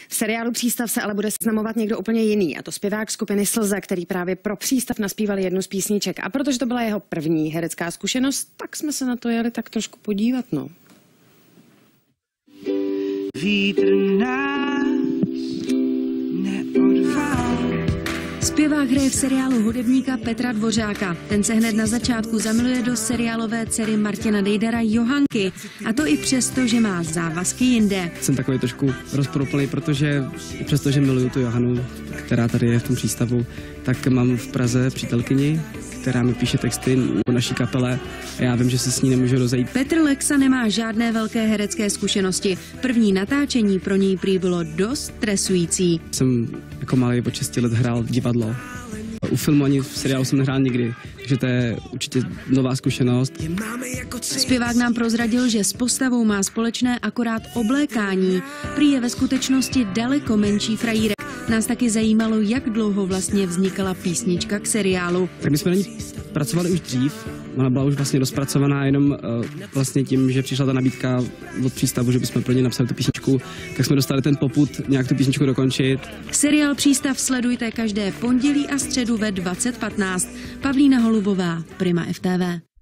V seriálu Přístav se ale bude seznamovat někdo úplně jiný, a to zpěvák skupiny Slza, který právě pro Přístav naspíval jednu z písniček. A protože to byla jeho první herecká zkušenost, tak jsme se na to jeli tak trošku podívat, no. Vítr nás neodvál. Zpěvák hraje v seriálu hudebníka Petra Dvořáka. Ten se hned na začátku zamiluje do seriálové dcery Martina Dejdara Johanky. A to i přesto, že má závazky jinde. Jsem takový trošku rozporuplný, protože přestože miluju tu Johanu, která tady je v tom Přístavu, tak mám v Praze přítelkyni, která mi píše texty o naší kapele a já vím, že se s ní nemůžu rozejít. Petr Lexa nemá žádné velké herecké zkušenosti. První natáčení pro něj prý bylo dost stresující. Jsem jako malý od 6 let hrál divadlo. U filmu ani v seriálu jsem nehrál nikdy, takže to je určitě nová zkušenost. Zpěvák nám prozradil, že s postavou má společné akorát oblékání. Prý je ve skutečnosti daleko menší frajírek. Nás taky zajímalo, jak dlouho vlastně vznikala písnička k seriálu. Tak my jsme na ní pracovali už dřív. Ona byla už vlastně rozpracovaná, jenom vlastně tím, že přišla ta nabídka od Přístavu, že bychom pro ně napsali tu písničku, tak jsme dostali ten popud nějak tu písničku dokončit. Seriál Přístav sledujte každé pondělí a středu ve 20:15. Pavlína Holubová, Prima FTV.